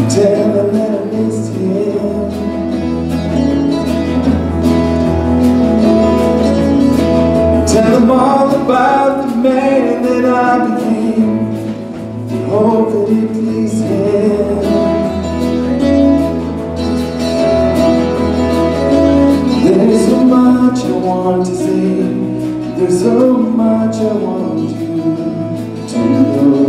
Tell him that I missed him. Tell him all about the man that I became. Hope that it pleased him. There's so much I want to say. There's so much I want you to know.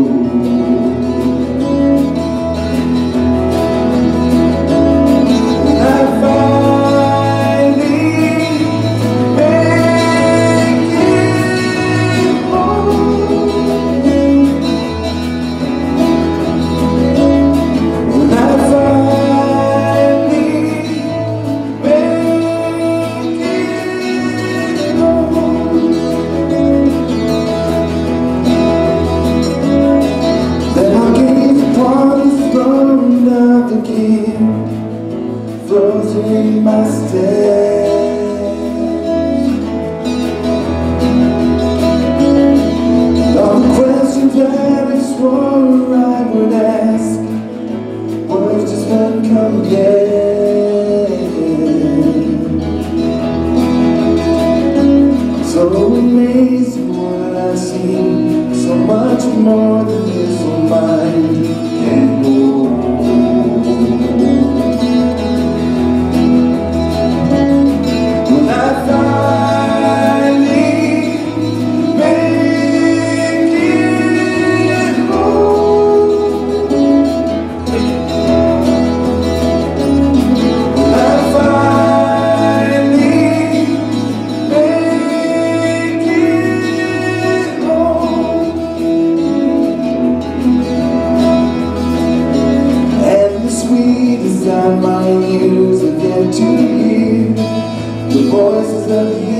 Frozen in my steps. All the questions that I swore I would ask, words just wouldn't come again. So amazing what I see, so much more than this old mind can hold. My ears have yet to hear the voices of the